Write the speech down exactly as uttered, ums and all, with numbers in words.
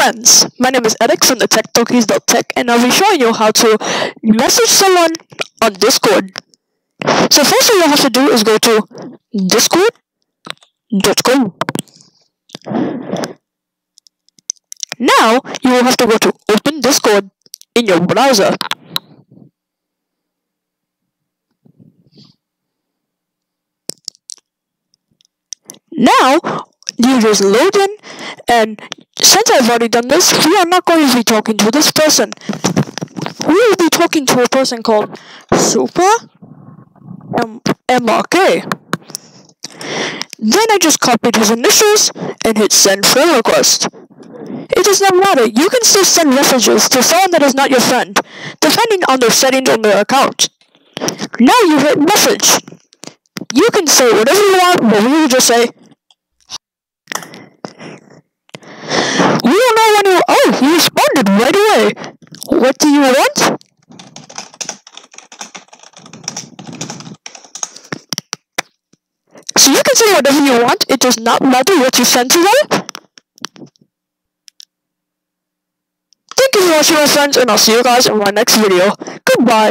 friends, my name is Eric from the Tech Talkies dot tech, and I'll be showing you how to message someone on Discord. So first thing you have to do is go to discord dot com. Now you will have to go to open Discord in your browser. Now you just load in, and since I've already done this, we are not going to be talking to this person. We will be talking to a person called Super M R K. Then I just copied his initials and hit send friend request. It does not matter, you can still send messages to someone that is not your friend, depending on their settings on their account. Now you hit message. You can say whatever you want, but we will just say, we don't know when you, oh, you responded right away. What do you want? So you can say whatever you want, it does not matter what you send to them. Thank you for watching, my friends, and I'll see you guys in my next video. Goodbye.